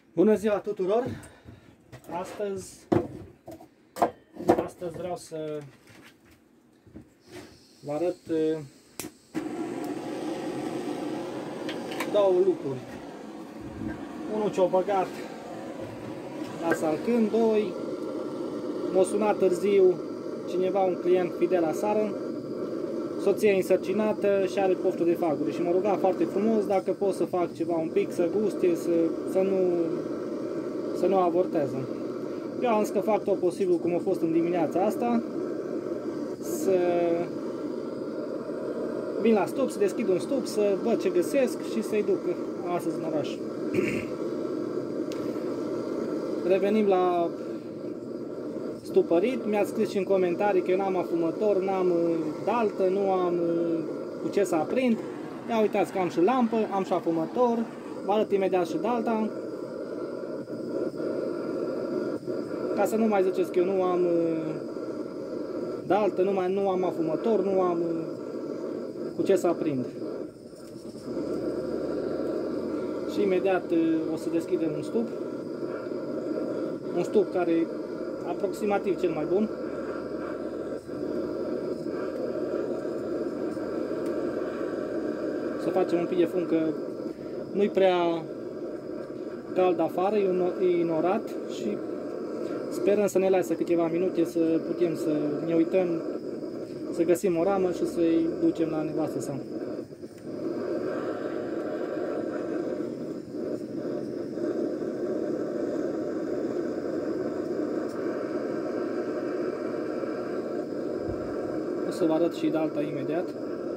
Bună ziua tuturor! Astăzi vreau să vă arăt două lucruri. Unul ce-o băgat la salcâm, doi, m-a sunat târziu cineva, un client fidel aseară, soția însărcinată și are poftă de faguri și m-a rugat foarte frumos dacă pot să fac ceva un pic, să guste, să nu avorteze. Eu am zis că fac tot posibil cum a fost în dimineața asta, să vin la stup, să deschid un stup, să văd ce găsesc și să-i duc astăzi în oraș. Revenim la stupărit. Mi-ați scris și în comentarii că eu n-am afumător, n-am daltă, nu am cu ce să aprind. Ia uitați că am și lampă, am și afumător, vă arăt imediat și dalta. Ca să nu mai ziceți că eu nu am daltă, nu am afumător, nu am cu ce să aprind. Și imediat o să deschidem un stup. Un stup care e aproximativ cel mai bun. Să facem un pic de fum, că nu-i prea cald afară, e inorat și sperăm să ne lasă câteva minute să putem să ne uităm, să găsim o ramă și să-i ducem la nevastă sa. O să vă arăt și dalta imediat.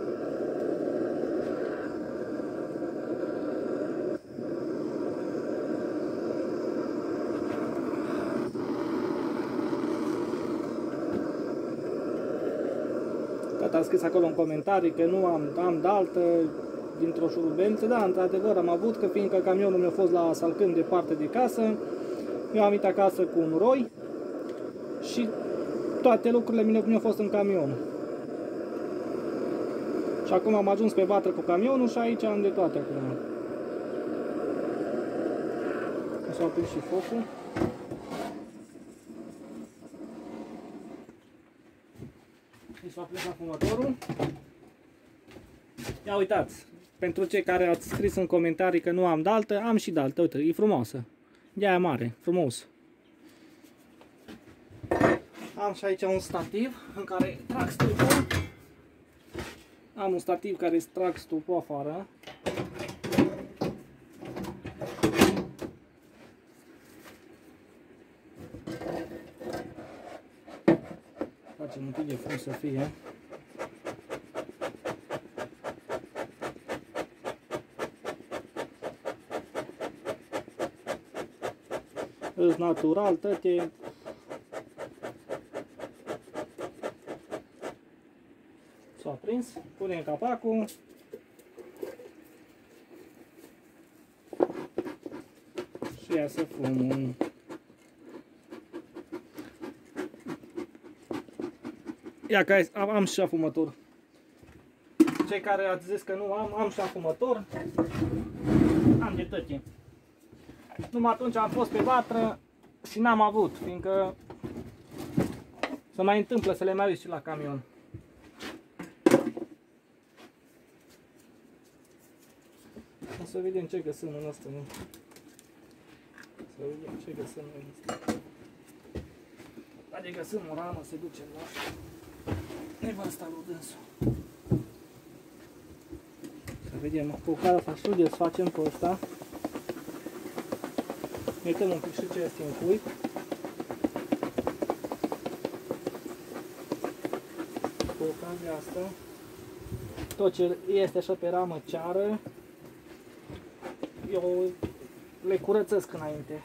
Tata a scris acolo în comentarii că nu am daltă dintr-o șurubelniță. Da, într-adevăr am avut, că fiindcă camionul mi-a fost la salcâm departe de casă, eu am venit acasă cu un roi și toate lucrurile mi-au fost în camion. Și acum am ajuns pe vatră cu camionul și aici am de toate acum. O să aprind și focul. Și să aprind afumătorul. Ia uitați, pentru cei care ați scris în comentarii că nu am daltă, am și daltă, uite, e frumoasă. De-aia mare, frumos. Am și aici un stativ în care trag stupul. Am un stativ care trag stupul afară. Facem un pic de fum să fie. Îs natural, tăte. S-a aprins, punem capacul. Și iasă fumul. Ia că am și afumător. Cei care ați zis că nu am și afumător. Am de tăte. Numai atunci am fost pe vatră și n-am avut, fiindcă se mai întâmplă să le mai uiți și la camion. O să vedem ce găsim în ăsta. Să vedem ce găsim în ăsta. Adică găsim o ramă, să ducem la nevasta lui dânsul. Să vedem cu care să studiez, facem pe ăsta. Uităm un pic și ce este în cuib. Cu ocazia asta, tot ce este așa pe ramă ceară, eu le curățesc înainte.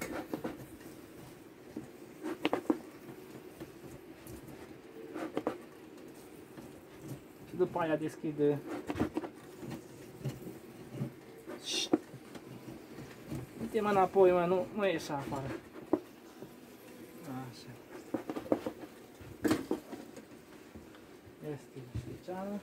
Și după aia deschid. Uite mă înapoi, mă, nu ieși afară. Așa. Este și ceară.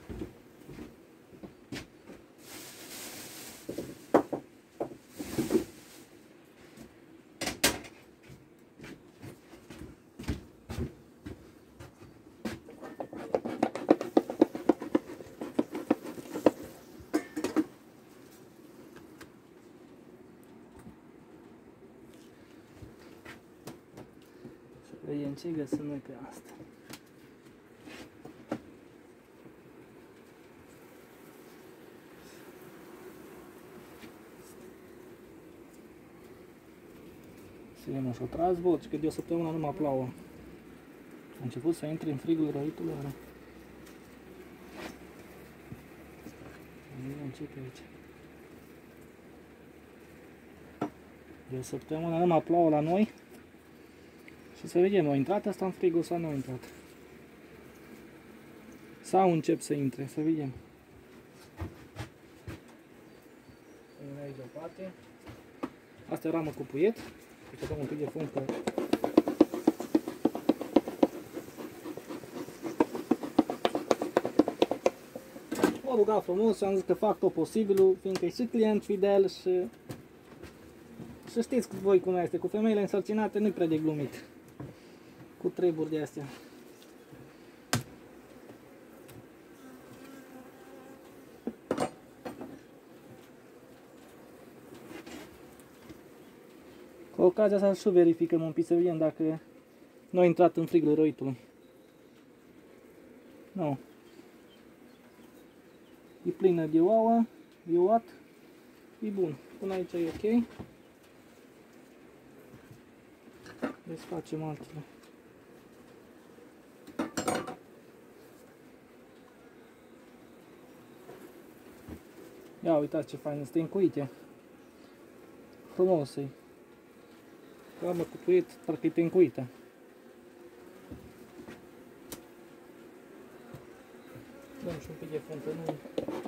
vedem ce găsim noi pe asta. Să vedem așa, tras boci, că de o săptămână nu mă plouă. A început să intre în frigul răitului ăla. Vedem ce pe aici. De o săptămână nu mă plouă la noi. Și să vedem, a intrat asta în frigul sau nu a intrat. Sau încep să intre, să vedem. Vedem aici deoparte. Asta e o ramă cu puiet. Deci dăm un pic de fum că... M-a rugat frumos și am zis că fac tot posibilul, fiindcă e și client fidel și... Și știți voi cum este, cu femeile însărcinate nu-i prea de glumit. Cu treburi de astea. Cu ocazia asta și verificăm un pic să vedem dacă nu a intrat în frigul răitului. Nu. E plină de ouă, de uat, e bun. Până aici e ok. Desfacem altele. Ia uitați ce fain, este încuite. Frumos e. Ramă cu puiet, parcă e tencuită. Dăm și un pic de fum pe noi.